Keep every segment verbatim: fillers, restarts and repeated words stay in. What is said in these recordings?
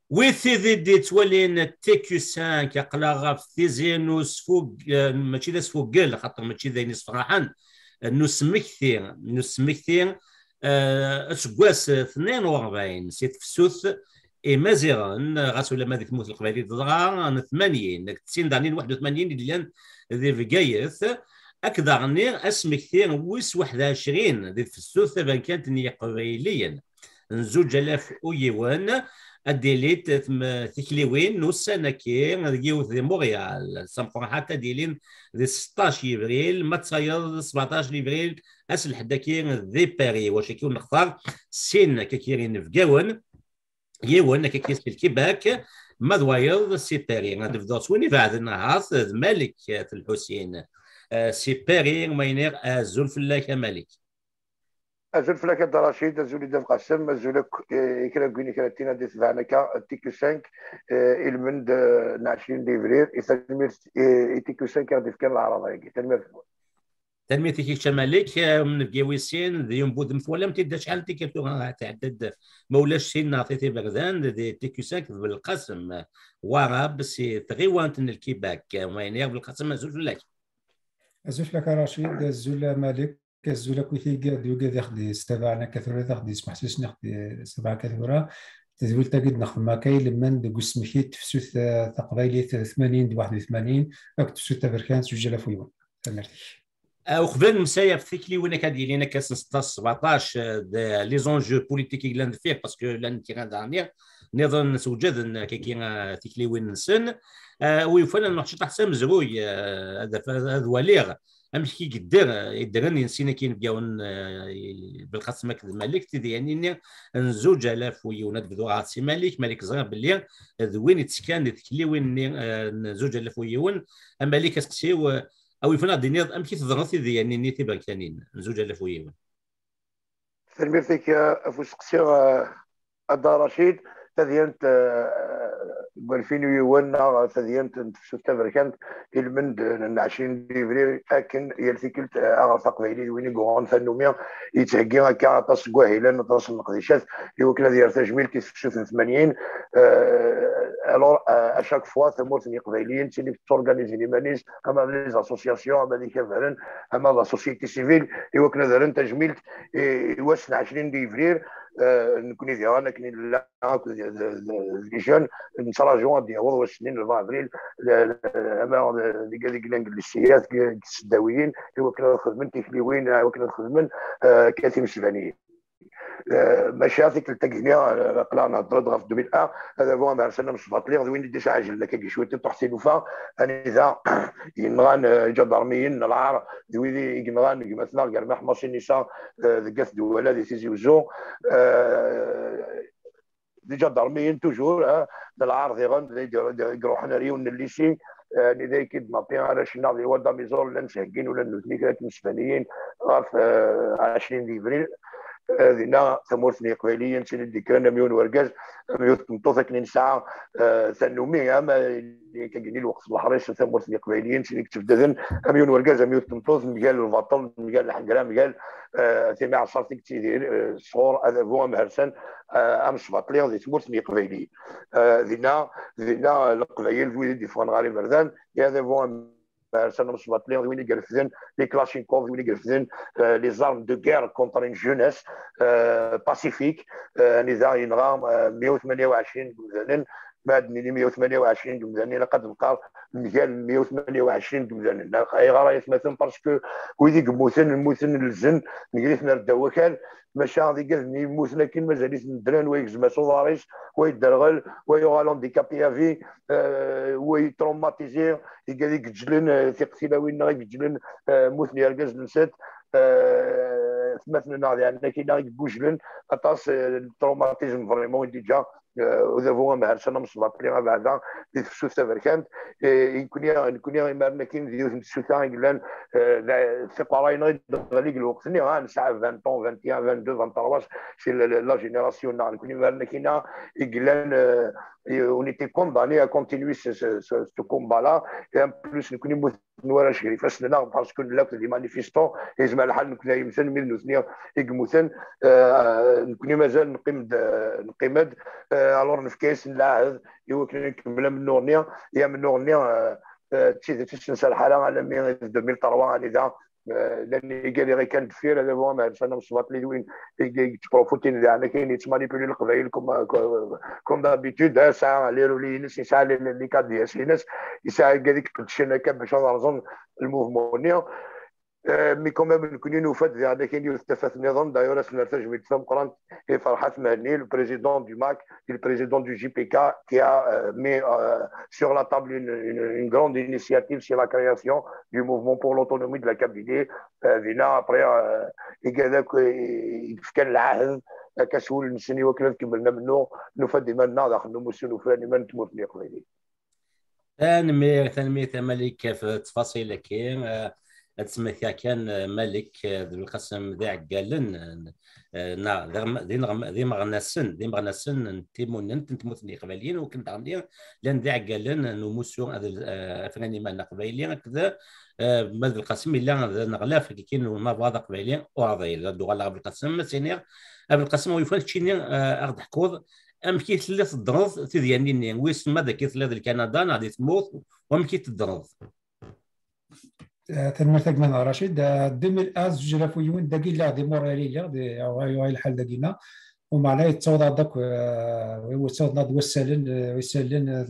ويثي دي تولين تيكيو خمسة كقلا في تيزينوس فوق ماشي داس فوق قال خاطر ماشي ذاين صراحه نسمكثي نسمكثي اسكواس اثنين وأربعين سيت فسوث اي مازيغان غاس ولا ماذيك تموت القبائل تضغى ثمانين تسعين دانين واحد وثمانين اللي ذي فيكايث اكدا غني اسمكثي ويس واحد وعشرين ذي فسوث بان كانت نية قبيليا زوج الاف ويوان الديليت تكليوين نوسانا كي ريوث دي مونريال سامحوا حتى ديلين دي ستاش ابريل ما تصاير سبعطاش ابريل اسل حدا كي دي باري واش كي نختار سين كيرين في كاون يوان كيس في الكيباك ما دوايض سي باري غادي نبداو سويني بعد النهار مالك الحسين سي باري ما ينير ازول فلاك مالك أزول فلاك عبد الرشيد أزول يدف قسم أزول كلا كويني كلا تينا دي سبعنا كا تيكو خمسة إلمند عشرين ديفرير إثنمير تيكو خمسة غادي في كان العرضية تنمير تنمية كيك شمالك من كيويسين ذي ينبوذ مثولا متيدا شحال تيكتو تعدد مولاش سين نعطيتي بغدان دي تيكو خمسة بالقسم وراب سي تغيوانت الكيباك وينير بالقسم أزول فلاك أزول فلاك رشيد أزول مالك كزولا كويثي ديو قاعد ياخذ استبعنا كثورة تاخذ يسمح سيس ناخذ سبعة كثورة تزول تاقد ناخذ ما كاين لمن دقوس مخيت تفسوث تقبيلي ثمانين واحد وثمانين أك تفسوث تفركان سجل فيون تمرتي وقبل مسايا في ثيكلي وين كادي لينا كاس ستة سبعطاش لي زونجو بوليتيكي لان فيه باسكو لان كيغان دانيير نظن سوجد كي ثيكلي وين نسن ويفنا نحشط حسام زروي هذا هذا وليغ امش كي يقدر يدرن ينسينا كي نبقاو بالقسم هكذا مالك تدي يعني نزوج الاف ويونات بدو سي مالك مالك صغير باللي وين يتسكان تكلي وين زوج الاف ويون اما مالك اسكسيو او يفنا دينير ام كي تضغط دي يعني نيتي باكانين زوج الاف ويون تربيتك افوس قسيو الدار رشيد تذينت ألفين ويونا تذينت في تبركنت المند عشرين ديفري لكن يلتكلت اغرف قبيلي وين يقولون فنوميا يتهجي هكا طاس كواهيلا طاس المقديشات يوكل ديال تجميل كيف ثمانين الور اشاك فوا ثمورت قبيليين تي تورغانيزي لي مانيس اما لي اسوسياسيون اما لي كافرن اما لا سوسيتي سيفيل يوكل دارن تجميل واش عشرين ديفري نكوني ديالها لكن لا لي جون نتراجعوا ديال واش سنين أربعة ابريل اما اللي قال لك الانجليزيات السداويين هو كنا خدمن تكليوين وكنا خدمن كاتم سبانيين ماشي هذيك التقنيه قلانا ضرب في ألفين وواحد هذا هو ما رسلنا مش باطليغ وين ديش عاجل لك كي شويه تحسين وفا انا اذا ينغان جدرميين العار ويدي ينغان مثلا قال ما حماش النساء ذقف دوله دي تيزي وزو دي جدرميين توجور العار يغن يروحنا ريون الليسي يعني ذاك نعطيها على شنا اللي هو داميزور ولا مساكين ولا نوتنيكات مسبانيين في عشرين ديفريل هذينا ثمورتني قبيليا سيدي كان ميون ورقاز ميون تمطوث كنين ساعه ثنومي اما اللي كنقني الوقت الحريص ثمورتني قبيليا سيدي تبدل ميون ورقاز ميون تمطوث مقال البطل مقال الحنقره مقال ثمي عصرتك تيدير صور هذا هو مهرسن امس باطلي ذي ثمورتني قبيلي ذينا ذينا القبائل وين دي فون غاري مردان هذا هو سنة مصبات لي وين يقرفذن لي كلاشينكوف وين يقرفذن لي زارم دو غير كونتر ان جونيس باسيفيك نزاع ينغام مية وثمانية وعشرين مثلا بعد مية وثمانية وعشرين مثلا لقد نلقى مجال مية وثمانية وعشرين مثلا اي غراية مثلا باسكو ويدي قموثن الموثن الزن نقريثنا الدوكال ماشي غادي قالني يموت لكن مازاليش ندران ويكزما صواريش ويدرغل ويغالون ديكابي افي ويتروماتيزي قال لك جلن ثقتي وين غير جلن موثني ركز نسات مثلا يعني كاين بوجلن اطاس التروماتيزم فريمون ديجا وذا هو ما هرسنا مصباط لي بعدا في السوسه بركانت يكون يكون يمرنا كاين ديال السوسه قلان سيباراين غادي الوقت ني غا نسعه عشرين واحد وعشرين اثنين وعشرين ثلاثة عشر سي لا جينيراسيون نكون يمرنا كاينه قلان on était condamné à continuer ce, ce, ce, ce combat-là et en plus nous connaissons نورا شري فاسنا باسكو لاك دي مانيفيستون يجمع الحال نكون يمثل من نوثنيا يقمثن نكون مازال نقيم نقيمد الور نفكيس نلاعب يمكن نكمل من نورنيا يا من نورنيا تشي تشنسى الحاله على ألفين وثلاثة يعني ذا لان قال لي كان دفير هذا هو ما انا مصبط لي وين تبروفوتين يعني كاين يتمانيبيولي القبائل كوم كوم دابيتود ساعه ليرو لي ناس ساعه لي كاد ديال الناس يساعد هذيك الشنكه باش نرزون الموفمون مي كومام نكون نوفد يعني كاين يستفاد النظام دايور سنرتاج ميتفهم قران هي فرحات مهني البريزيدون دو ماك البريزيدون دو جي بي كا qui a mis sur la table une, une, une grande initiative sur la création du mouvement pour l'autonomie de la Kabylie فينا après يقال كان العهد كسول نسني وكنا كملنا منه نفد ديما داخل نمسو نفاني ما نتموت لي قبيلي تنمير تنمير ملك في تفاصيل كاين تسمى كان ملك ذو القسم ذا عقالن نا ذي ذي مغنسن ذي مغنسن تيمون نتموتني قبالين وكنت عندي لان ذا عقالن نمسو هذا فناني ما قبالين كذا مال القسم الا نغلاف كاين ما بعض قبالين وهذا الدغ على ابو القسم سينير ابو القسم ويفان تشيني اخذ حكوض ام كي ثلاث الضرض تدياني ويس ماذا كي ثلاث الكندا غادي تموت وام كي تضرض تنمرتك من رشيد ألفين وواحد زوج آلاف ويون داكي لا دي موراليا دي واي الحال داكينا ومعناه يتصاوض هذاك ويتصاوض ناض وسالن ويسالن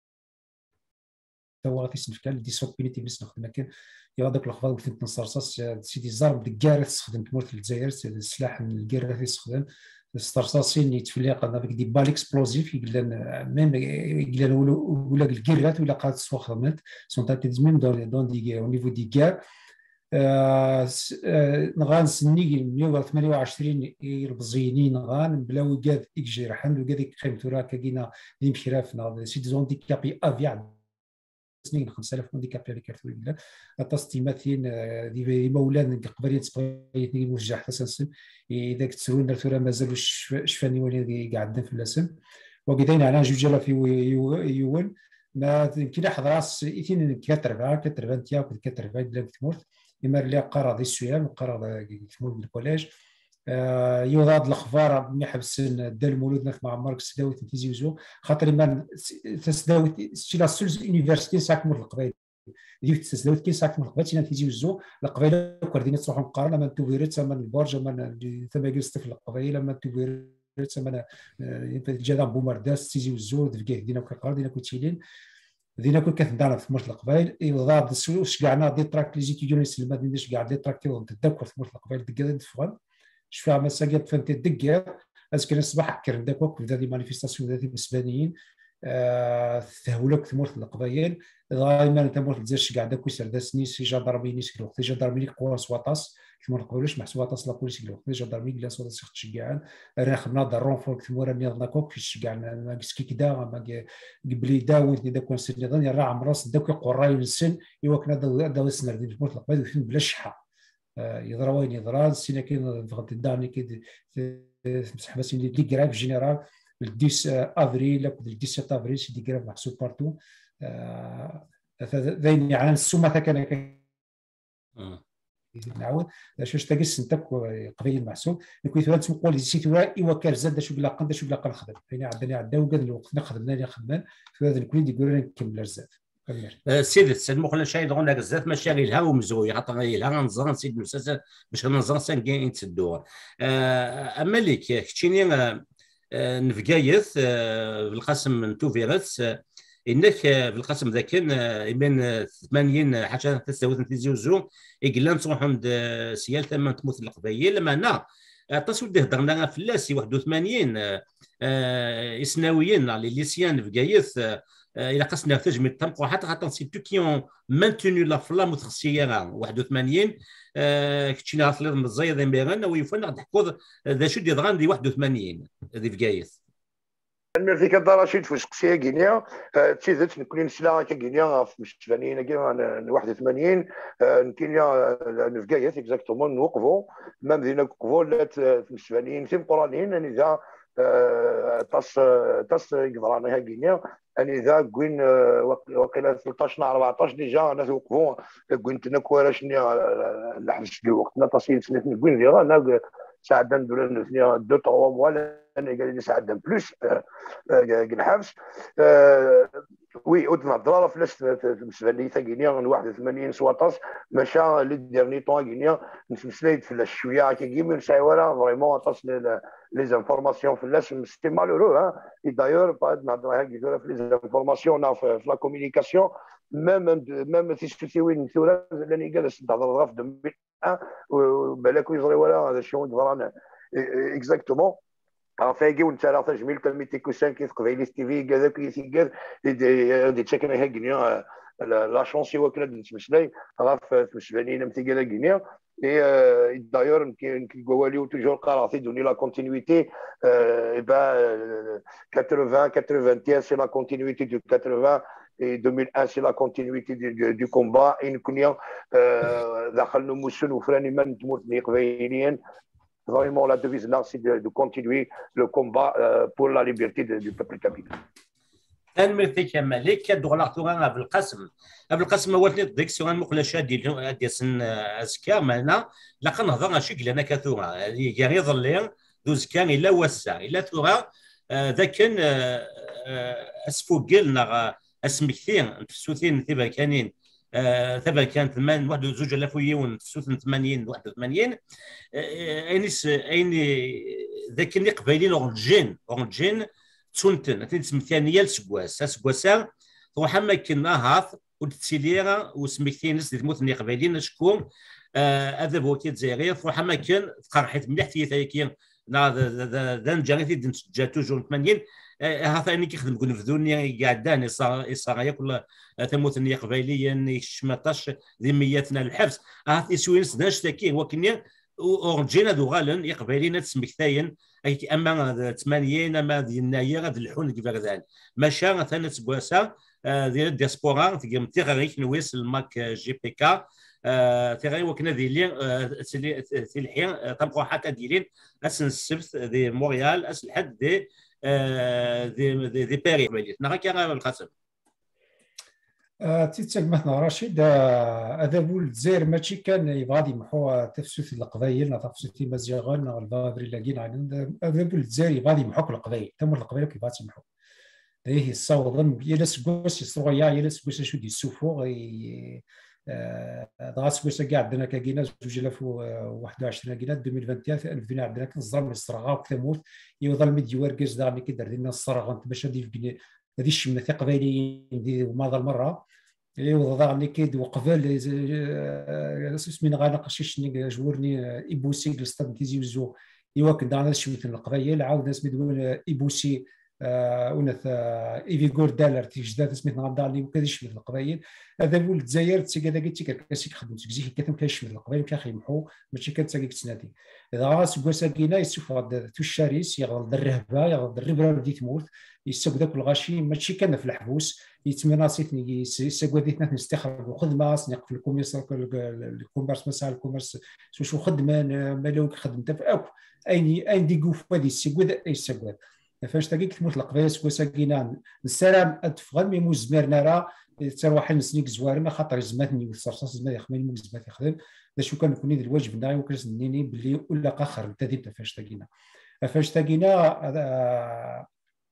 هو غادي يسنف كان دي سوبينيتي بس نخدم لكن يا داك الخفاض قلت لك نصرصاص سيدي زارب الكاره تستخدم تمورت الجزائر السلاح الكاره تستخدم الصرصاصين يتفلق انا دي بال اكسبلوزيف يقول ميم يقول ولا الكيرات ولا قاد سوا خدمت سون تاتيز ميم دون دون دي او نيفو دي كار نغان سني مية وثمانية وعشرين البزينين نغان بلاو كاد اكجير حمد وكاد قيمتو راه كاينه دي مشرافنا سي دي زون دي كابي افيا سنين خمسة آلاف هانديكابي اللي كارتو يقول التصميماتين دي مولان قبل تبغي موجه حتى سنسن اذا كتسولوا درتو راه مازالوا شفاني ولي قاعدين في اللسن وقيدين على جوج آلاف يوان ما يمكن حضراس اثنين كتربع كتربع نتيا كتربع ديال تمورت اما اللي قرا دي السيام قرا تمورت بالكوليج يوضاد الاخبار ملي حبس دار المولود مع مارك سداوي تيزي وزو خاطر ما تسداوي شي لا سولز يونيفرسيتي ساك مور القبائل ديك تسداوي كي ساك مور القبائل تيزي وزو القبائل كوردينيت تروحوا مقارنه ما توفيرت من البرج من ثما جلست في القبائل ما توفيرت من جدا بومرداس تيزي وزو دفكيه دينا كقرا دينا كوتيلين دينا كل كثندانا في مرت القبائل يوضاد السلوش كاعنا دي تراك لي زيتيديون يسلم ما ديناش كاع دي تراكتيو تذكر في مرت القبائل دكا دفغان شفا ما ساقط فانت الدقيق اسكن الصباح كرن داك وقت بدا دي مانيفيستاسيون ذاتي بالسبانيين تهولك ثمورت القبائل دائما تمورت تزرش كاع داك ويسر داسني سي جدرميني سي الوقت جدرميني قوا سواطاس ثمور القبائلش محسوبه تص لا بوليس الوقت جدرميني لا صوت سيخ تشجعان راه خدنا دارون فوق ثمور ني ناكوك في شجعنا ما كسكي كدا ما قبلي داوت داك ونسل نظن راه عمراس داك قراي السن يوكنا دا السنه ديال ثمور القبائل فين بلا شحه يضرا وين يضرا سينا كاين ضغط الداني كي مسحبه سين دي كراف جينيرال عشرة افريل ل سبعة عشر افريل سي دي كراف محسوب بارتو ذين يعني السومه كان نعاود شوش تاكس نتاك قبيل محسوب كنت تنقول لي سيتورا ايوا كان زاد شو بلا قند شو بلا نخدم فين عندنا عندنا وقال الوقت نخدمنا اللي خدمنا في هذا الكل يقولوا لنا نكمل الزاد سيدي سيد مخلنا شاي دغنا بزاف مشاغل ها ومزوي خاطر لها نزران سيد المسلسل باش نزران سان كاين تسدوها اما ليك كتشيني نفقايث بالقسم نتو فيروس انك بالقسم ذاك بين ثمانين حاجه تساوي تيزي وزو يقلنا نصوحوا عند سيال ثمان تموت القبائل لما انا تصوير ده هضرنا في اللاسي واحد وثمانين اسناويين اللي ليسيان فقايث الى قصنا تجمع الطمق وحتى حتى سي تو كي اون مانتوني لا فلام متخصيه واحد وثمانين كتشينا غاصلي مزايا ذا ميران ويفنا تحكوض ذا شو دي دغان دي واحد وثمانين ذي فقايث الميرتي كدا رشيد فاش قسيه غينيا تشيزت نكون نسلا كغينيا في ثمانين كاين واحد وثمانين نكينيا نفقايث اكزاكتومون نوقفوا مام دينا نوقفوا لات ثمانين تيم قرانين يعني ذا تص تص قدرانها غينيا اني ذا كوين وقيله ثلاثطاش أربعطاش ديجا انا توقفوا كوين تنكوا شنو الحبس ديال وقتنا تصير سنه كوين ديال انا ساعدنا دولا ثنيا دو تروا موا انا قال لي ساعدنا بلوس الحبس وي ودنا الضراره فلاش بالنسبه لي ثقينيا من واحد وثمانين سواطاس مشى لي ديرني طون غينيا نسليت فلاش شويه كيما نساي ولا فريمون طاس لي زانفورماسيون فلاش سيتي مالورو ها اي دايور بعد نهضر هكا في لي زانفورماسيون في لا كومونيكاسيون ميم ميم تيسكوتي وين ثورة لاني جالس نهضر في ألفين وواحد وبالك يجري ولا هذا شنو ندير اكزاكتومون فايقي وانت راه تجميل تلميتي كوسان كيف قبيلي تي في كذا كيف كذا دي تشكن هي غينيا لا شونسي وكلا نتمشلاي راه في تمشبانين متي كذا غينيا اي دايور يمكن كيقولوا توجور قراطي دوني لا كونتينيتي با ثمانين ثمانين سي لا كونتينيتي دو ثمانين et deux mille un c'est la continuité du, du, du combat et nous connaissons دخلنا موسون وفراني ما نتموت قبيليين vraiment la devise là c'est de, de continuer le combat euh, pour la liberté de, du peuple kabyle. كان مرتي كمالك كدو غلاطوغا ابو القاسم ابو القاسم هو اللي ديك سوغان مقلشه ديال ديال سن اسكا معنا لا كنهضر ماشي لنا كثوره يعني يظل دوز كان الا وسع الا ثوره ذا كان اسفوقلنا اسمكثين تفسوثين ثبا كانين ثبا كان ثمان واحد وزوج الاف ويون تفسوث ثمانين واحد وثمانين اينيس ايني ذاك اللي قبايلين اورنجين اورنجين تسونتن تسمى ثانيه لسكواس سكواسا روح ما كنا هاث ودتسيليرا وسمكتين ناس اللي تموت اللي قبايلين شكون هذا هو كي تزيري روح ما كان قرحت مليح تي ثايكين نا ذا نجاني تي توجور ثمانين هذا اني كيخدم كون في دنيا قاعداني صار صار ياكل تموت اللي قبايليا شمطاش ذمياتنا الحبس هذا سوينس داش تاكي وكني اورجينا دو غالن يقبايلين تسمكتاين اما ثمانين اما ديال يناير هذا الحون كيف هكذا ماشا ثاني تبواسا ديال الدياسبورا تيغم تيغريك نويس الماك جي بي كا تيغري وكنا ديالين تلحين طبقوا حتى ديالين اسن السبت دي مونريال اس الحد دي دي دي, دي باري نغا القسم تيتساق مثلا رشيد هذا بول الجزائر ماشي كان يبغى يمحو تفسير القبائل تفسير مزيغان البابري لاقين عندنا هذا بول الجزائر يبغى يمحو القبائل تم القبائل كيبغى يمحو هي الصوضن يلس كوس يسرويا يلس كوس شو دي السفور دغاس كوس كاع عندنا كاينه جوج آلاف وواحد وعشرين كاينه ألفين وواحد وعشرين عندنا كنظلم الصراغه وكتموت يوضل ميد يواركز دا ملي كيدار لنا الصراغه باش هذه هذه الشمله ثقه قبائليين وماضى المره وضع لي كيد وقبل اسمين غنقش جورني ايبوسي الاستاد تيزي وزو يواك دانا شويه القبائل عاود ناس مدون ايبوسي ونث ايفيغور دالر تيجداد سميت نغدالي وكذا شويه القبائل هذا بول الجزائر تي كذا قلت لك كاسيك خدمت كزيك كتم كاش من القبائل كيخيمحو ماشي كتساقي كتنادي اذا راس كوساكينا يسوف غاد توشاريس يغلط الرهبه يغلط الربره بدي تموت يسوق ذاك الغاشي ماشي كان في الحبوس يتمناسيتني يسوق ديتنا نستخرج خدمه نقف في الكوميرس الكوميرس مسائل الكوميرس شو خدمه مالوك خدمت في اين اين ديكو فادي السيكود اي السيكود فاش تاكي تموت القبائل كوساكينا السلام اتفغل مي مزمرنا راه تروح نسنيك زوارنا خاطر زماتني والصرصاص زمات يخمن مو زمات يخدم شو كان يكون الواجب ناي وكرس نيني باللي ولا قاخر تديب فاش تاكينا فاش تاكينا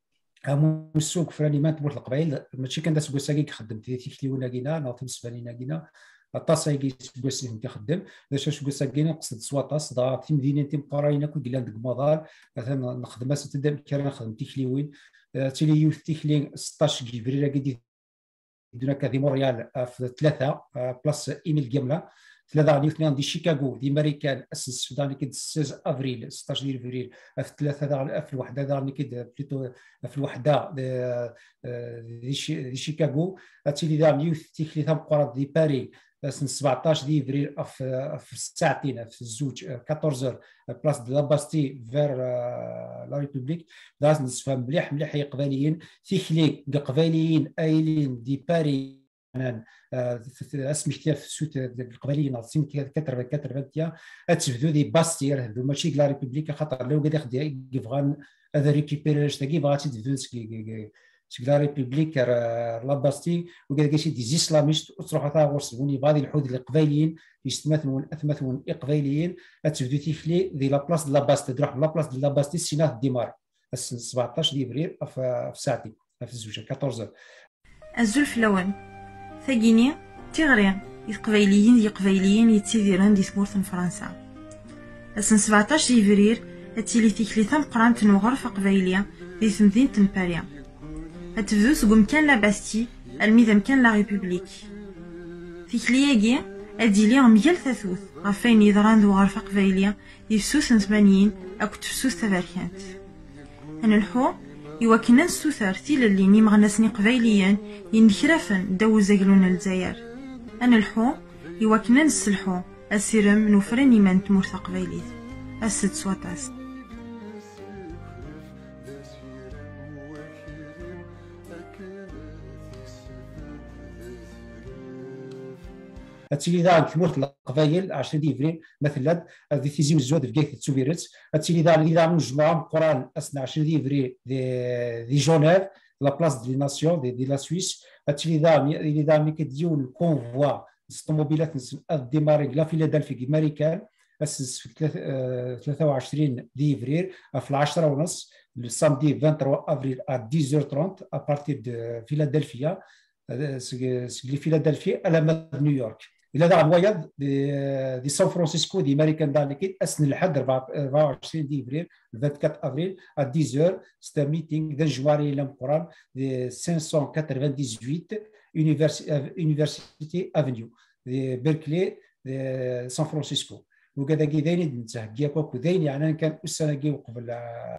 السوق فراني ما تموت القبائل ماشي كان داس كوساكي خدمت تيكليونا كينا ناطم سفانينا كينا الطاسايكي كوساكي انت خدم باش شو كوساكينا قصد سواطاس دا تي مدينه تي مقراينا كل قلان دك مضار مثلا نخدم تدم كان نخدم تيكليوين تيلي يوث تيكلين ستطاش جبريل كدي دونا كدي مونريال في ثلاثه بلاص ايميل جمله ثلاثة ديال اثنين دي شيكاغو دي ماريكان أسس السودان كيد ستة أفريل ستطاش ديال أفريل في ثلاثة في الوحدة دار كيد بليتو في الوحدة دي شيكاغو تيلي دار يوث تيكلي ثم قرات دي باري سن سبعطاش دي أفريل في الساعتين في الزوج أربعطاش بلاص دو لاباستي فير لا ريبوبليك داز نصفهم مليح مليح هي قباليين تيكلي قباليين أيلين دي باري اسمي كتاف سوت القبائليين ناصين كتر كتر بديا تبدو دي باستير هذو ماشي لا ريبوبليك خاطر لو قد ياخذ يبغى هذا ريكيبيري تاكي بغاتي تفوز سك لا ريبوبليك لاباستي وقال كاشي دي زيسلاميست تروح تا غورسوني بعض الحود القبايليين يستمثلون اثمثون اقبايليين تبدو تيفلي دي لا بلاص دو لاباستي تروح لا بلاص دو لاباستي سينات ديمار سبعطاش ديفريل في ساعتي في الزوجه أربعطاش الزلف لون ثقيني تيغري القبايليين يقبايليين يتسيديرون دي ثمورث فرنسا السن سبعطاش ديفريل التيلي تيكلي ثم قرانت نغرفة قبايلية دي ثمذين تنباريا هتبدو سقوم كان لا باستي الميدم كان لا ريبوبليك تيكلياكي ادي لي ميال ثاثوث غفاين يضران ذو غرفة قبايلية يفسوس ثمانين اكو تفسوس تباركانت انا الحو يوكنا نسوثر تيل اللي نيم غنسني قبايليا ينكرفن دو زاقلون الجزائر انا الحو يوكنا نسلحو السيرم نوفرن يمان تمورث قبايليت السد سواتاس هاتيلي ذا كمورت القبايل عشرين ديفريل مثلا هذه تيزي مزود في كيف تسوبيرت هاتيلي ذا اللي ذا مجموعه القران اثنا عشر ديفريل دي دي جونيف لا بلاص دي ناسيون دي, دي لا سويس هاتيلي ذا اللي ذا ملي كديو الكونفوا الطوموبيلات ديماري لا فيلادلفي امريكان اسس في ثلاثة وعشرين ديفريل في العشرة ونص السامدي ثلاثة وعشرين افريل ا ديز اور ثلاثين ابارتير دو فيلادلفيا سكلي فيلادلفيا على نيويورك الى ذا الويض دي, دي سان فرانسيسكو دي امريكان دانيكيت اسن لحد أربعة وعشرين ديفريل أربعة وعشرين افريل ا ديز اور ستا ميتينغ ذا جواري لامقران دي خمسمية وثمانية وثمانين يونيفرسيتي افنيو دي بيركلي دي سان فرانسيسكو وكذا كي داين نتهكي كوكو داين يعني كان السنه كي قبل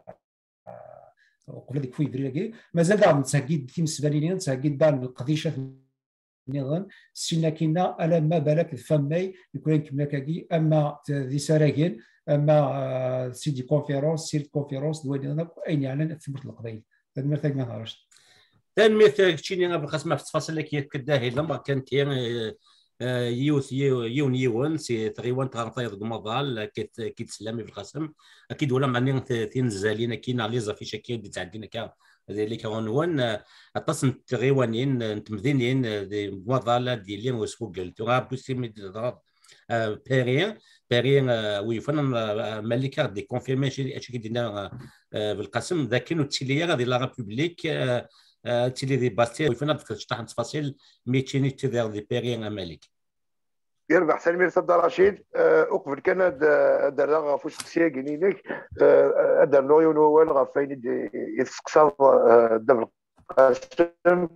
قبل ديك فيفري مازال دار نتهكي في مسبالين نتهكي دار القضيشه نظام سينا كينا على ما بالك فماي يكون كما كاكي اما ذي سراكين اما سيدي كونفيرونس سير كونفيرونس دوينا اين يعني ثبت القضيه هذا مرتاح ما نعرفش تنمية تشيني قبل قسمة في تفاصيل كي كداهي لما كانت يوث يون يون سي تغيوان تغنطيض قمضال كيت كيتسلامي في القسم اكيد ولا معني تنزالين كاين لي زافي شكل دي تعدينا كا اللي كونون اتصن تغيوانين تمذينين دي مضال دي لين وسوق تو بوسيمي بيرين بيرين وي فن مالكا دي كونفيرميشن اشي كدينا بالقسم ذاك نوتيليا غادي لا ريبوبليك تيلي دي باستي ويفنا تشطح تفاصيل ميتيني تذير دي بيرين امالك يربح سلمي صد رشيد اقبل كان درا فوش سياقيني لك ادر نويون هو غفاين يتسقصا دبل قاسم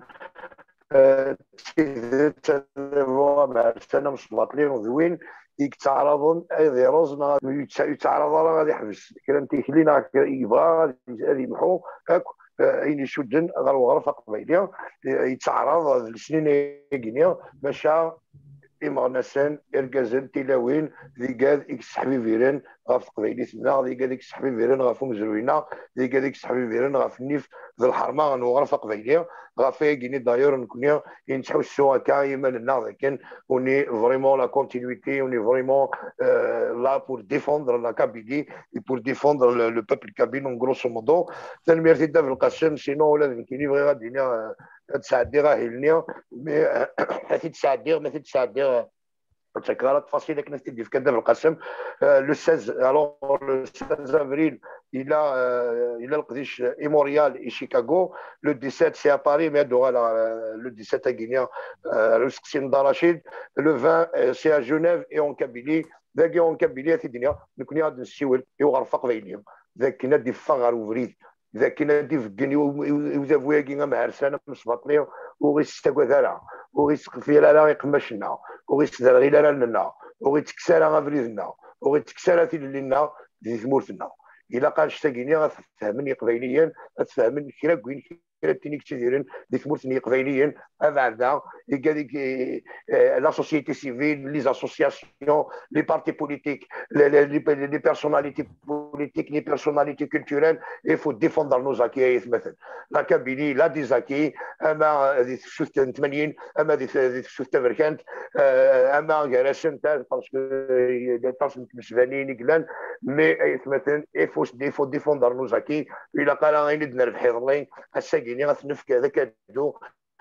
تيذو مع السنه مش مطلين وذوين يتعرضون اي روزنا يتعرض غادي يحبس كان تيخلينا يبغى غادي يمحو اين يشدن غير غرفه قبيليه يتعرض لسنين كينيا باش إما نسان إرجازن تلاوين ذي قاد إكس حبيبيرن غاف قبيلي ثنا ذي قاد إكس حبيبيرن غاف مزروينا ذي قاد إكس حبيبيرن غاف النيف ذي الحرمة غنوغرفة قبيلية غاف يجيني داير نكونيا ينتحو السوا كايما لنا لكن وني فريمون لا كونتينيتي وني فريمون لا بور ديفوندر لا كابيلي بور ديفوندر لو بوبل كابيل اون غروسو مودو تنميرتي دا في القسم سينو ولا كيني بغي غادينا تساعدي راه هيلنيا مي حتى تساعدي ما تساعدي تكرارات تفاصيل كنا تدي في كذا القسم لو ستة الوغ لو ستة افريل الى الى القديش ايموريال اي شيكاغو لو سبعة سي ا باري مي دو لو سبعة غينيا رسقسين داراشيد لو عشرين سي ا جنيف اي اون كابيلي ذاك اون كابيلي في الدنيا نكون غادي نسيول يغرف قبيليه ذاك كنا دي فغر وفريد إذا كنا دي فكني وزافويا كينا معرسانة مسبطني وغيستاكوا ذرع وغيسقفي لا لا يقمشنا وغيستدر غير لا لنا وغيتكسر غافريدنا وغيتكسر في لنا دي ثمورتنا إلا قال شتاكيني غتفهمني قبيليا غتفهمني كرا كوين كرا تيني كتيرين دي ثمورتني قبيليا هذا يلقى ديك لا سوسيتي سيفيل لي زاسوسياسيون لي بارتي بوليتيك لي بيرسوناليتي politique ni personnalité culturelle. Il faut défendre nos acquis. مثلا لا كابيلي لا دي زاكي اما هذه شوف ثمانين اما هذه شوف تبركانت اما جراشن تاع باسكو تاع مسفانين كلان مي مثلا il faut il faut défendre nos acquis. الا قال غير نربح يضلين الساكيني غتنفك هذاك دو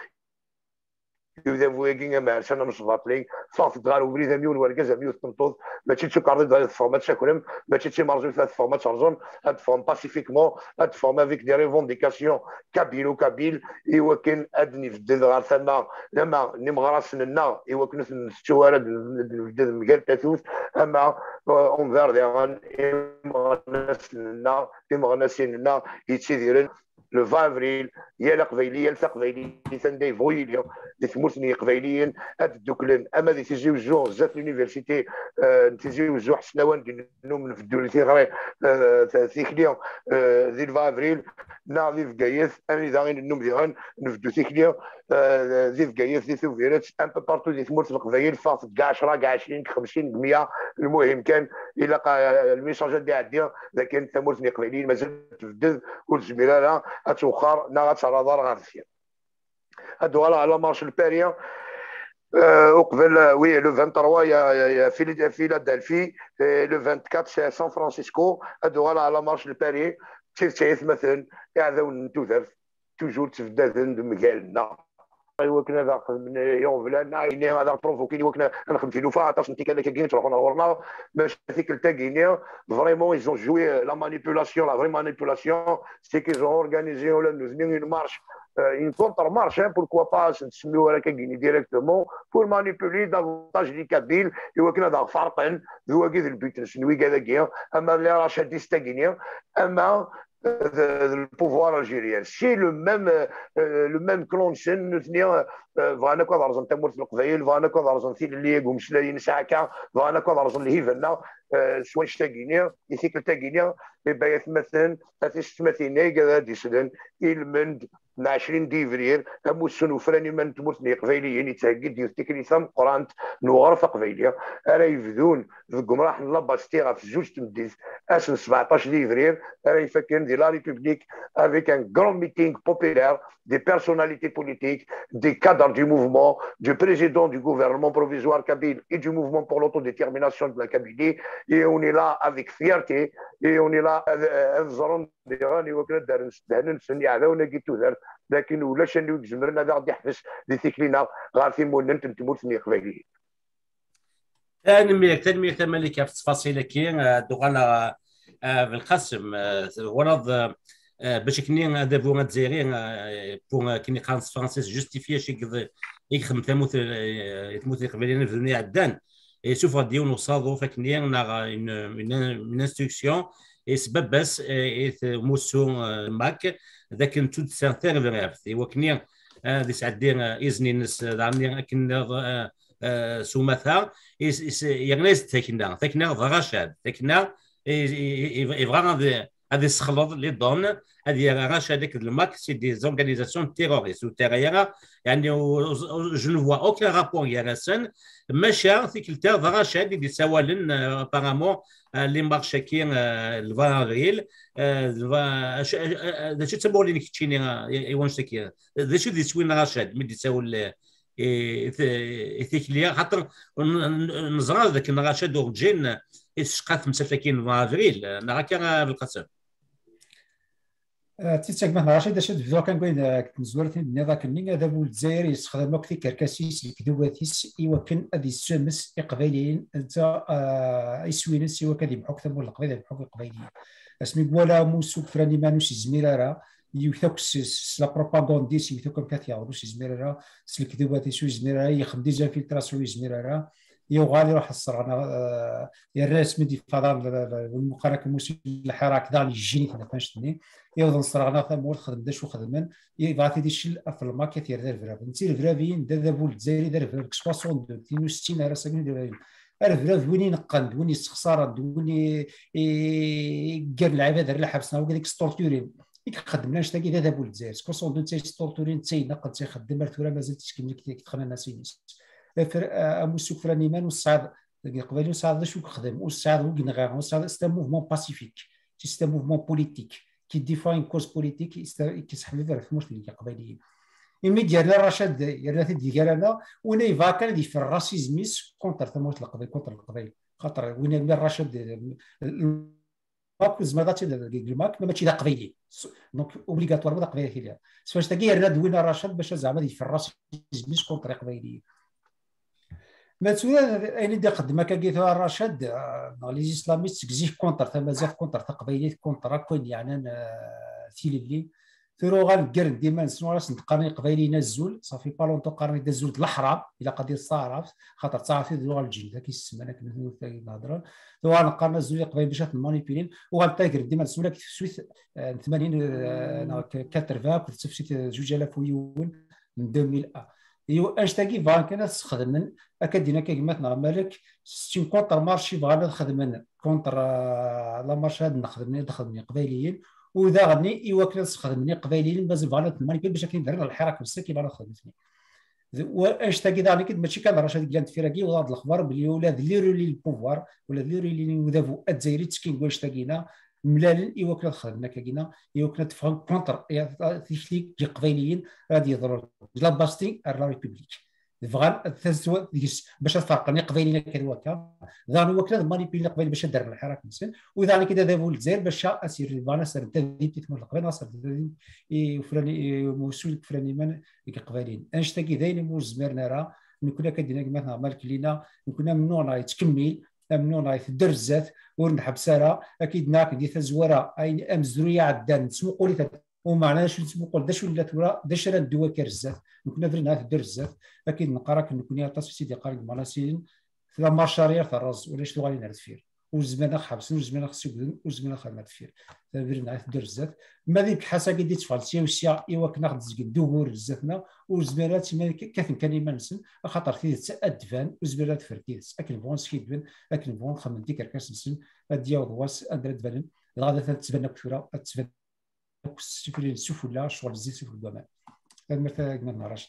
يبدا فويكينغ ما عرفش انا مش باطلين صافي تغار وبري زميون وركا زميون تنطوط ماشي تشي كاردي داير فورمات شاكرم ماشي تشي مارجو في هاد فورمات شارجون هاد فورم باسيفيكمون هاد فورم افيك دي ريفونديكاسيون كابيل وكابيل ايوا كاين ادني في الدد غار ثما لما نمغراس لنا ايوا كنا الشوارع الدد مكال تاثوث اما اون فير ديغان مغناس لنا مغناس لنا يتسيديرن لو عشرين افريل يا القبيليه القبيليه سندي فويليا دي ثمورتني قبيليين هاد الدوكلن اما دي تيجيو الجو زات لونيفرسيتي تيجيو الجو حسناوان نوم في الدول تيغري ثيكليون دي عشرين افريل ناضي في قايث انا اذا غير النوم ديغان نفدو ثيكليون دي في قايث دي ثوفيرات ان بو بارتو دي ثمورت القبايل فاص كاع عشرة كاع عشرين خمسين مية المهم كان الى الميساجات دي عندي اذا كان ثمورتني قبيليين مازال تفدد والجميله اتوخر نغات على دار غارسيا هادو على مارش الباريا وقبل وي لو ثلاثة وعشرين يا في فيلادلفي لو أربعة وعشرين سان فرانسيسكو هادو على مارش الباري تيرتيث مثلا يعذون نتوثر توجور تفدادن مقالنا ايوا كنا ذاك من يوم فلان عيني هذا بروفوكيني وكنا نخدم في لوفا عطاش انت كان كاين تروحوا نورنا باش هذيك التاكيني فريمون ils ont joué la manipulation la vraie manipulation c'est qu'ils ont organisé une marche une contre-marche hein, pourquoi pas نسميوها كاين ديريكتومون pour manipuler davantage les Kabyles ايوا كنا ذاك فرقا هو كذا البيت نسنوي كذا كيا اما اللي راه شادي ستاكيني اما le pouvoir algérien. C'est le même, euh, le même clan de فانا كون رزن تمر في القبائل فانا كون رزن في الليق ومشلاين ساكا فانا كون رزن الهيفنا سواء شتاقينيا يثيك تاقينيا يبقى يتمثل هاتيش تمثيني كذا ديسدن المند مع عشرين ديفرير اموسن وفراني من تمرتني قبيليين يتهجد يفتكر يثم قرانت نوغرف قبيليه راه يفذون في قمراح نلبا ستيغا في جوج تمديز اسن سبعطاش ديفرير راه يفكر دي لا ريبوبليك افيك ان غران ميتينغ بوبيلار دي بيرسوناليتي بوليتيك دي كادر du mouvement, du président du gouvernement provisoire kabyle et du mouvement pour l'autodétermination de la Kabylie. Et on est là avec fierté et on est là لكن ولاش اللي جمرنا ذا غادي يحبس دي ثيكلينا غير في مولنا تموت في قبيليه. تنمية تنمية الملكة في التفاصيل كاين دوغانا في القسم ورد باش كني دابا الجزائريين بون كني خانس فرانسيس جوستيفيا شي يخدم تموت تموت القبيليين في الدنيا عدان سوف ديون وصادو فكني نا من انستركسيون سبب بس موسو ماك ذاك نتو سانتيرفير وكني دي سعدين اذني نس دعني كنا سومثا يغنيس تكنا تكنا غاشاد تكنا يبغى هذه السخلط اللي دون هذه غاش هذاك الماك سي دي زورغانيزاسيون تيروريست وتيريرا يعني جو نو فوا اوكان رابور يا راسن ماشا تيكلتا غاش هذه دي سوالن ابارامون اللي مارشا كاين الفان افريل ذا شو تسموا لي كتشيني يوانش كاين ذا شو دي سوين غاشاد ملي تساول ايثيكليا خاطر نزرع ذاك الغاشاد ورجين اسقات مسافكين فان افريل انا كان بالقسم تيتاك مثلا رشيد اش تبدو كنقول كنزورتي بني ذاك الني هذا بول الجزائر يستخدم كثي كركاسيس الكذواتيس ايوا كان ادي الشمس اقباليين انت يسوينس ايوا كدي بحكم تمول القبيله بحكم القبيليه اسمي ولا موسوك فراني مانوش زميرارا يوثوكس لا بروباغانديس يوثوكم كثير واش زميرارا الكذواتيس زميرارا يخدم ديجا فيلتراسيون زميرارا يوغالي راح الصراحه يا الرسم دي فضاء والمقارنه الموسيقى الحراك ذا اللي يجيني هنا فهمتني يوضن صراغنا ثمول خدم داش وخدمن يبغى ديشل في الماكيت يرد الفرافين انت الفرافين دابا الجزائري دار فرافين ستين اثنين وستين راه ساكن دابا الفراف وين نقند وين استخسار وين كان العباد راه حبسنا وقال لك ستورتورين يخدم تاكي دابا الجزائر ستين تاع ستورتورين تاي نقد تيخدم مرتورا مازال تشكل لك تخمن الناس اموسوك فراني مان والصعد قبالي وصعد شو خدم والصعد هو كنغا والصعد ستا موفمون باسيفيك سي موفمون بوليتيك كي ديفا اون كوز بوليتيك كيسحب فيها الحموش اللي قبائليين إمي ديالنا رشاد ديالنا ديالنا وني فاكان دي في الراسيزميس كونتر ثموت القبائل كونتر القبائل خاطر وين من رشاد ماك زعما الماك ما ماشي دا قبيلي دونك اوبليغاتوار دا قبيلي هي فاش تاكي رنا دوينا رشاد باش زعما في الراسيزميس كونتر قبائليين ما تسوى اين دي قدما كاكيت رشاد لي اسلاميست كزيف كونتر ثما زاف كونتر قبيلي كونتر كون يعني ثيل اللي ثرو غالكرن ديما نسمعوا راس نتقارني قبايلي نزول صافي با لونطو قارني دزول الاحرى الى قضيه الصارف خاطر تعرفي اللغه الجلده كيسمى انا كنقول الهضره ثم نقارن نزول قبايل باش مانيبيلين وغالتاكر ديما نسولها في سويس ثمانين ثمانين كنت في جوج آلاف ويون من ألفين وواحد ايوا اش تاكي فان كان تخدم اكادينا كيما مالك ستين كونتر مارشي بغانا نخدم كونتر لا مارش هاد نخدم نخدم قبايليين وإذا غني إيوا كنا نستخدمني قبايليين باش بغانا المانيبيل باش كندير الحراك نفسها كيما خدمتني واش تاكي داني كد ماشي كان رشاد كلانت فيراكي وهاد الاخبار بلي ولاد اللي رولي البوفوار ولا اللي رولي وذافو الجزائري تسكين واش تاكينا ملال ايوا كنا خدمنا كاكينا ايوا كنا تفهم كونتر تيشليك دي قبايليين غادي يضروا لا باستي لا ريبوبليك فغان تسوى باش تفرقني قبايلنا كالوكا ذا هو كذا مانيبيل قبيل باش دار الحراك مسن وذا كذا ذابو الجزائر باش اسير فانا سر تدي تمر القبيل ناصر وفلاني موسول فلاني من قبايلين انشتاكي ذاين موزمرنا راه كنا كدينا مثلا مالك لينا كنا ممنوع يتكمل ممنوع يدرزات ونحبس راه اكيد ناك دي تزوره اي امزريه عدان تسمو قولي ومعناه شنو نقول داش ولات ورا داش راه الدواء كرزات كنا درنا في الدرزات اكيد نقرا كنكون يعطى سيدي قاري مالاسين ثلاث مارشارير تاع الرز ولا شنو غادي نعرف فيه وزمانه حبس وزمانه خصو وزمانه خدمات فيه درنا في الدرزات ما ديك حاسه كي ديت فالسيا وسيا ايوا كنا نزق الدور بزافنا وزمانات كيف كان يما نسن خاطر فيه ادفان وزمانات فرتيس اكل بون سكيدبن اكل بون خمن ديك كاس نسن اديا ودواس ادرا تبان غادا تبان كثيره تبان سفلي السفلى شغل زي سفل الضمان المرتاح من رشد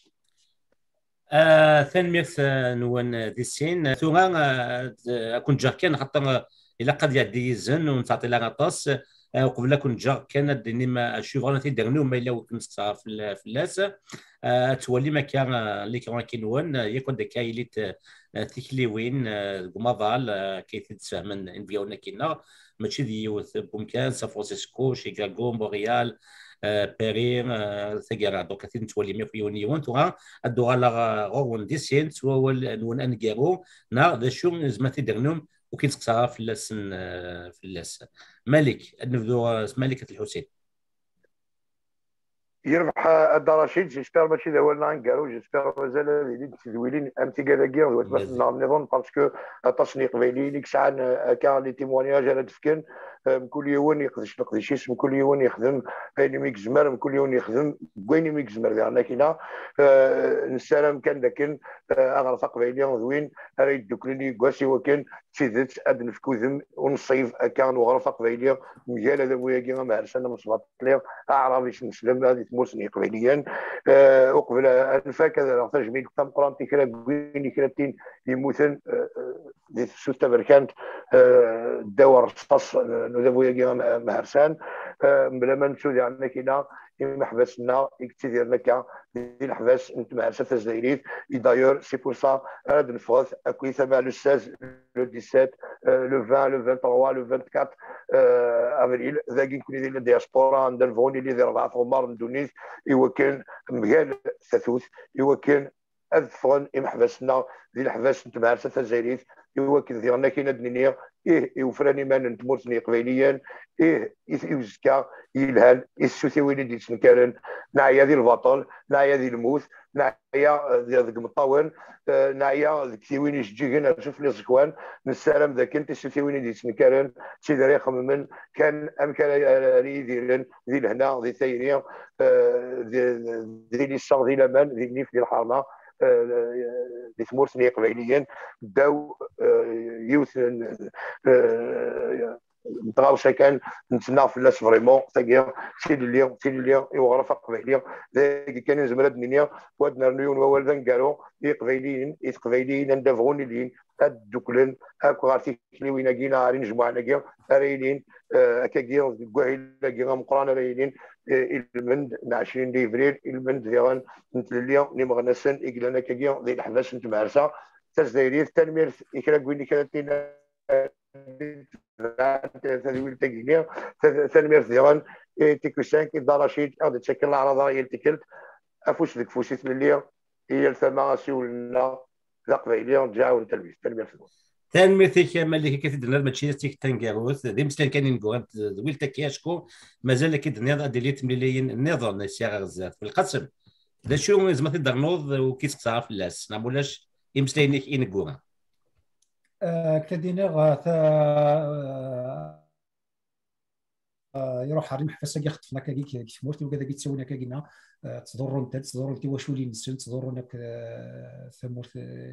ثانمية نوان دي سين ثم كنت جا كان حتى الى قد يدي زن ونعطي لها طاس وقبل كنت جا كان دني ما شوفرنا تيدرني وما الا كنت في في اللاس تولي ما كان اللي كان كينوان يكون داك كايليت تيكليوين ماضال كيتفاهمن انفيونا كينا ماشي ديوث بومكان سان فرانسيسكو شيكاغو مونريال بيرين ثقيرا دونك كثير تولي مي في يونيون توها ادو على غون ديسين سوا نون انغيرو نا ذا شو زعما تيدرنهم وكيتقصا في اللسن في اللس مالك نبدو مالك الحسين يربح الدراشيد جيسبر ماشي ذا هو نانكارو جيسبر مازال اللي تدويلين امتي كذاكير نظن باسكو تصني قبيلي ليك ساعه كان لي تيمونياج على تفكن كل يوم يقدش نقدش كل يوم يخدم بين ميك زمر كل يوم يخدم وين ميك زمر لان كاينه السلام كان لكن اغرف قبيلي وين اريد دوكلي كواسي وكان تشدت ادن في كوذم ونصيف كان وغرف قبيلي مجال هذا ويا كيما ما عرفنا مصبط لي اعرف باش نسلم هذه تموسني قبيليا وقبل انفاك هذا تجميل تم قرانتي كلا وين كراتين يموتن دي سوسته بركانت الدواء الرصاص نذهبوا يا مهرسان بلا ما نشوف عندنا كاينه ما حبسنا كثير لك دي الحباس انت مهرسه الجزائريين دايور سي بور سا هاد الفوز اكوي تبع لو ستة لو سبعة لو عشرين لو ثلاثة وعشرين لو أربعة وعشرين افريل ذاك يكون ديال الدياسبورا عند الفوني اللي دير أربعة عمر من تونس ايوا كان مجال ثاثوث ايوا كان اذفون محبسنا ديال الحباس انت مهرسه الجزائريين ايوا كان ديالنا كاينه دنيا ايه يوفراني ما نتمرتني قبيليا ايه يزكى يلهل السوسي وين ديال سنكارن نعيا ديال البطل نعيا ديال الموت نعيا ديال ذاك المطاون نعيا ذاك وين يجيكن نشوف لي زكوان نسلم ذاك انت السوسي وين ديال سنكارن سي دري خممن كان امكان لي ديال ديال هنا ديال ثايريه ديال الصغ ديال الامان ديال نيف ديال الحرمه دي تمورتني قبيليا بداو يوث نتغاوشا كان نتسنى في الناس فريمون تاكيا سي لي سي لي يوغرف قبيليه كان زمرد منيا وادنا نيون ووالدن قالوا قبيليين قبيليين ندافعون لين الدكلن هاكو غارتي كليوينا كينا غاري نجمعنا كيا رايلين كاكيا كواعيلا كيا مقرانا رايلين المند عشرين ديفريل المند فيغان نتلليا نيمغنسن إقلانا كاكيا ذي الحباس نتمارسا تزديرير تنمير إكلا كويني كانت تدوير تاكينيا تنمير فيغان تيكوسان كي داراشيد غادي تشكل العراض يلتكلت افوش ديك فوشيت لليا هي الفما سولنا لا قبيليه نرجعوا للتلبيس تنمير فيغان تنميرتك مالك كتدنا ماشي تيك تنكاروث دي مسلم كان نقول ويلتا كياشكو مازال كيدنا ديليت مليين النظام سيغ غزات في القسم دا شو زعما تقدر نوض وكيتقطع في اللاس ما مولاش يمسلينك ينقوها كدينا غا يروح ريم حفاسه يخطفنا كاكي كيفموت وكذا كيتسوينا كاكينا تضروا انت تضروا انت واش ولي نسن تضروا انك ثموت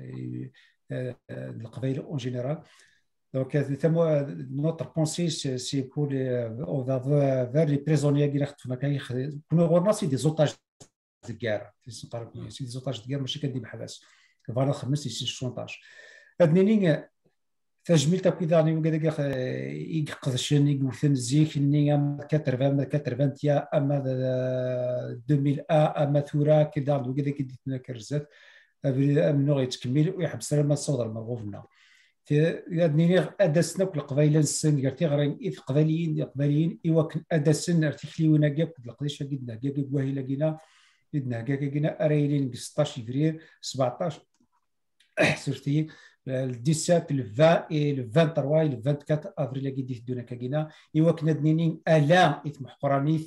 القبائل اون جينيرال دونك notre pensée c'est pour les on va vers les prisonniers qui خطفنا كاي كنا غورنا سي دي زوطاج د الكار سي دي زوطاج د الكار ماشي كندير بحباس فوالا خمس سي شونطاج هادني تجميل تاكيداني وكذا يقدشن يقوثن زيك اني كترفان كترفان تيا اما ألفين وواحد اما ثورا كذا وكذا كديتنا كرزات منو غيتكمل ويحبس لما الصدر مرغوفنا يعني ادسنا كل قبيله السن قالتي غير اذ قبليين قبليين ايوا كن ادسن ارتكليونا كاع القديشه قدنا كاع كواهي لقينا قدنا كاع كاع اريلين ستطاش فبراير سبعطاش سورتي le dix-sept, le vingt et le vingt-trois et le vingt-quatre avril qui dit de Nakagina et wa kna dninin ala it muhqranith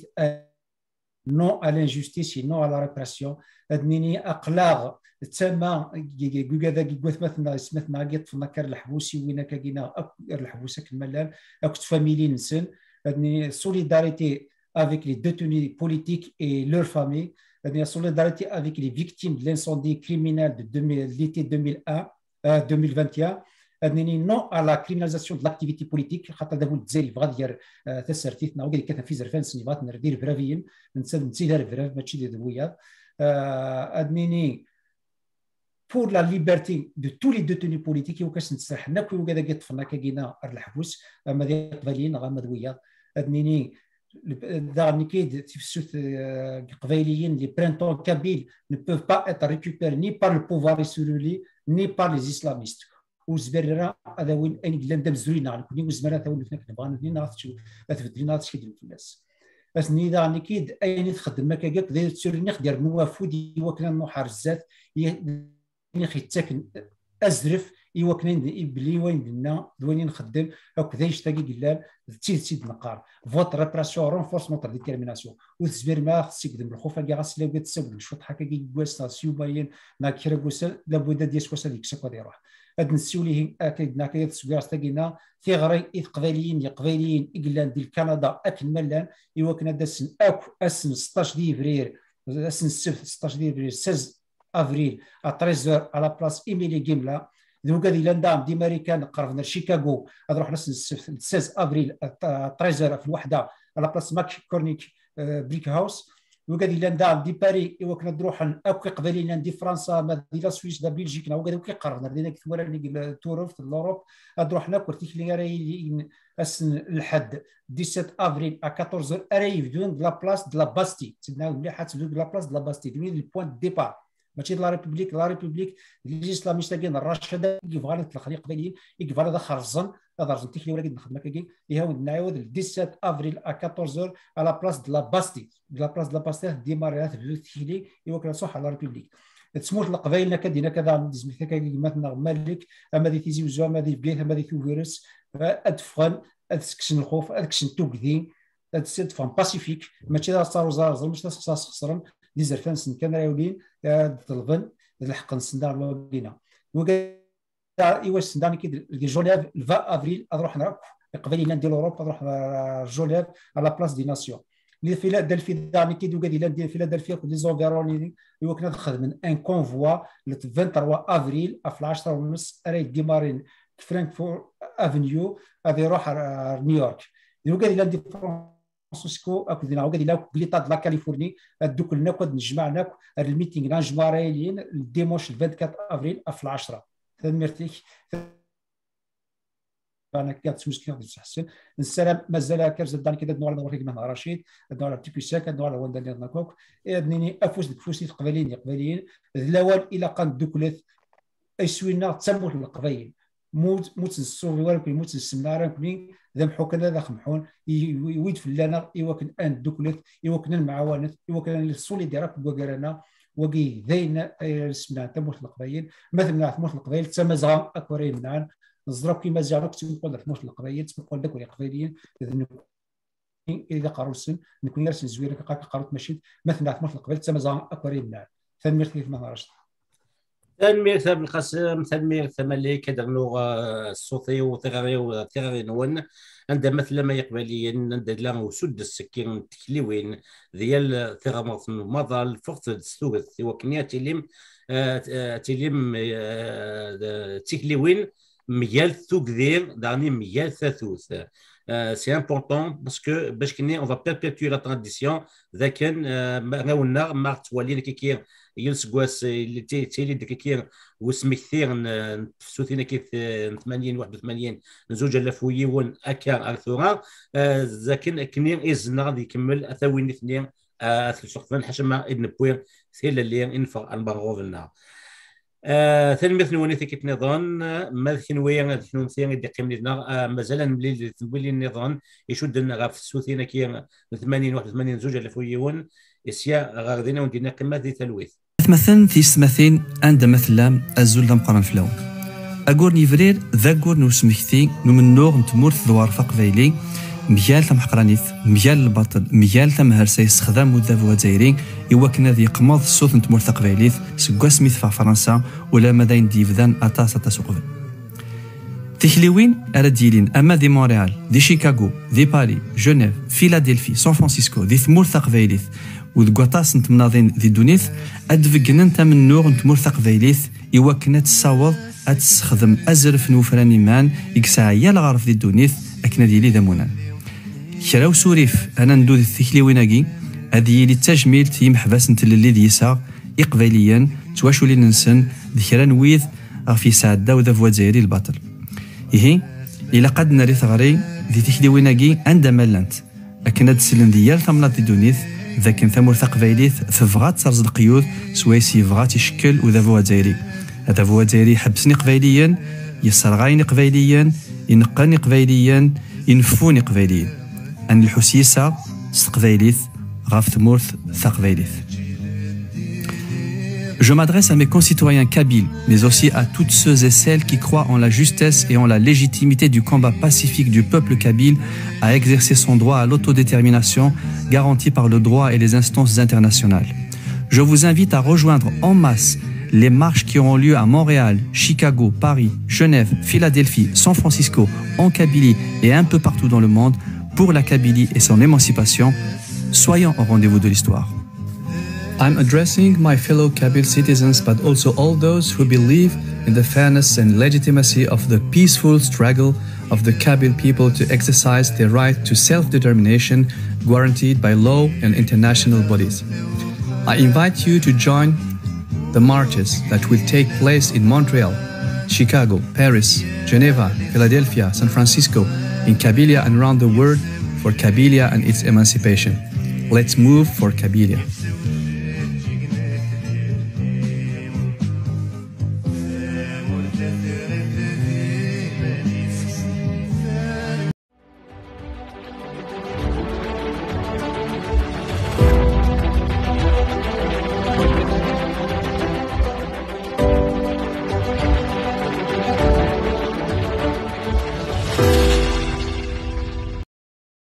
non à l'injustice et non à la répression dnini aqlag تما كذا كيقوث مثلا سمث ما قيت في نكر الحبوسي وين كاكينا الحبوسه كملان اكت فاميلي نسن دني solidarité avec les détenus politiques et leurs familles دني solidarité avec les victimes de l'incendie criminel de l'été deux mille un deux mille vingt et un non à la criminalisation de l'activité politique خاطر دابا الجزائر بغا دير تسرتيتنا وقال كان في زرفان سنيبات ندير برافيين نسال نسير برافي ماشي ديال دويات ادنيني pour la liberté de tous les détenus politiques وكاش نتسحنا كل وكذا قطفنا كاكينا الحبوس اما ديال قباليين غا مدويه ادنيني دارني كيد تفسوت قبايليين لي برينتون كابيل ne peuvent pas être récupérés ni par le pouvoir israélien ni par les islamistes وزبرنا هذا وين اين قلنا دابزولينا غنكوني وزمرا تا ولفنا كنبغى نبغى تثبت لنا هادشي كيدير في الناس بس نيدا نكيد اين تخدم ما كاك داير تسورني ديال نوافودي وكنا نوحر الزات يعني خيتاكن ازرف ايوا كنا بلي وين لنا دويني نخدم هكذا يشتاقي قلال تيد تيد نقار فوت ريبراسيون رونفورسمون تاع ديتيرميناسيون وتزبير ما خصك يقدم الخوف كاع غاس لا بغيت تسول شوط حكا كي كواسا سيوباين ما كيرغوسا لابد ديال سواسا ديك سكو يروح هاد نسوليه اكيدنا كاين تسوير تاعنا تيغري اذ قباليين يا قباليين اقلان ديال كندا اكن ملان ايوا كنا داسن اكو اسن ستطاش ديفرير اسن السبت ستطاش ديفرير ستة افريل ا ثلاثة على بلاص ايميلي جيملا دوكا دي لندام دي امريكان قربنا لشيكاغو نروح نسن ستة افريل ثلاثة في الوحده على بلاص ماك كورنيك بريك هاوس دوكا دي لندام دي باري ايوا كنا نروح اكو قبالينا دي فرنسا ما دي لا سويس دا بلجيك وكذا وكي قربنا بدينا كثوره اللي تورو في الاوروب نروح ناكل تيكلي راي اسن الحد سبعة عشر افريل ا أربعطاش اريف دون لا بلاص دو لا باستي تبنا مليحه تبدو لا بلاص دو لا باستي دوين البوان دي ديبار ماشي لا ريبوبليك لا ريبوبليك الاسلاميست كاين الرشاده كيفغال الخليق قباليين كيفغال هذا خرزن هذا رزن تيكلي ولا نخدم كاين يهاود نعاود سبعة عشر افريل ا أربعطاش على بلاص دو لا باستي لا بلاص دو لا باستي ديماريات بدو تيكلي ايوا كان صح على ريبوبليك تسموت القبائل كدينا كذا ديزميثا كاين مثلا مالك اما دي تيزي وزوا اما دي بيت اما دي فيروس ادفغن ادسكشن الخوف ادكشن توكدي ادسدفان باسيفيك ماشي دا صار وزار ماشي خصاص خسرن دي زرفان سن كان رايولين طلبن الحق نسندار لوكينا وكا ايوا سنداني كي جوليف عشرين افريل نروح نروح قبيله ندير اوروبا نروح جوليف على بلاص دي ناسيون اللي في فيلادلفيا داني كي دوكا ديال ديال فيلادلفيا دي زونفيروني ايوا كنا نخدم ان كونفوا ل ثلاثة وعشرين افريل في عشرة ونص راي ديمارين فرانكفورت افنيو غادي يروح نيويورك دروك غادي لاندي فرانسيسكو اكو دينا غادي لا بليطاد لا كاليفورني دوك لنا كود نجمعنا الميتينغ نجمع رايلين الديموش أربعة وعشرين افريل في العشرة ميرتيك انا كانت مشكله باش تحسن السلام مازال كرز دان كذا نوع نوريك من رشيد نوع تيكو ساك نوع وند اللي نكوك ادني افوس دكفوسي قبلين قبلين الاول الى قان دوكلث اسوينا تسموت القبيل موت موت الصوفي ولكن موت السمنار كني ذم حكنا ذا خمحون يويد فلانا يوكن ان دوكلث يوكن المعاونات يوكن السوليديرا بوغرانا وقي ذين اسمنا تموت القبيل مثلا تموت القبيل تمازغا اكورين نان نزرب كيما زعرك تنقول تموت القبيل تنقول داك القبيليين اذا قاروسن نكون يرسل زويرك قاروت ماشي مثلا تموت القبيل تمازغا اكورين نان ثمير كيف ما هرشت تنمير ثم القسم تنمير ثملي كدغنو الصوتي وثغري وثغري نون عند مثل ما يقبلين عند لا وسد السكين تكليوين ديال ثغمرت مضى فقط الثلث وكنيات تلم تلم تكليوين ميال ثوكذير داني ميال ثاثوث سي امبورطون باسكو باش كني اون فا بيربيتوي لا تراديسيون ذاك راونا ما توالي كي يلسقواس اللي تيلي دكيكير وسمكثير نفسوثينا كيف ثمانين واحد وثمانين زوج الاف ويون اكا ارثورا زاكن كنير ازنا غادي يكمل اثاوين اثنين ثلاث شخصين حشمه ابن بوير ثيل اللي انفر الباغوفنا ثاني مثل ونيثي كيف نظن ما ثنويا ثنوثيا دي قيمتنا مازال ملي تنبولي النظام يشد لنا غاف السوثينا كي ثمانين واحد وثمانين زوج الاف ويون اسيا غاردينا وندينا قيمه ذي تلويث مثلا في سمثين عند مثلا الزول مقرن فلون اقول نيفرير ذاكور نوسمكتي نمنوغ نتمورث دوار فقبيلي ميال ثم حقرانيث ميال البطل ميال ثم هرسي استخدام وذاف وزايرين يوكنا ذي قماض الصوت نتمورث قبيليث سكوا سميث في فرنسا ولا مدين ديفذان اتاس تسوقف تخليوين ارديلين اما دي مونريال دي شيكاغو دي باري جنيف فيلادلفي سان فرانسيسكو دي ثمورث قبيليث وذكواتاس نتمناضين ذي دونيث ادفقن انت من نور نتمورث قبيليث يوكنا تساوض اتستخدم ازرف نوفراني مان يكساعيا الغرف ذي دونيث اكنا ديالي ذمونا كراو سوريف انا ندوذ الثكليويناكي هذه لي التجميل تيم حباس نتللي ديسا اقباليا تواشو لي ننسن ذكرا نويذ في سعده وذا فوازيري الباطل إيه إلا قد نري ثغري ذي تكليويناكي عند مالنت أكن تسلن ديال ثمنات دونيث ذاك ثمور ثقبايليث ثفغات ترز القيود سويسي فغات يشكل وذا فوازيري هذا فوازيري حبسني قبايليا يسرغايني قبايليا ينقاني قبايليا ينفوني قبايليا أن الحسيسة ستقبايليث غاف ثمورث ثقبايليث. Je m'adresse à mes concitoyens kabyles, mais aussi à toutes ceux et celles qui croient en la justesse et en la légitimité du combat pacifique du peuple kabyle à exercer son droit à l'autodétermination garanti par le droit et les instances internationales. Je vous invite à rejoindre en masse les marches qui auront lieu à Montréal, Chicago, Paris, Genève, Philadelphie, San Francisco, en Kabylie et un peu partout dans le monde pour la Kabylie et son émancipation. Soyons au rendez-vous de l'histoire. I'm addressing my fellow Kabyle citizens, but also all those who believe in the fairness and legitimacy of the peaceful struggle of the Kabyle people to exercise their right to self-determination guaranteed by law and international bodies. I invite you to join the marches that will take place in Montreal, Chicago, Paris, Geneva, Philadelphia, San Francisco, in Kabylia and around the world for Kabylia and its emancipation. Let's move for Kabylia.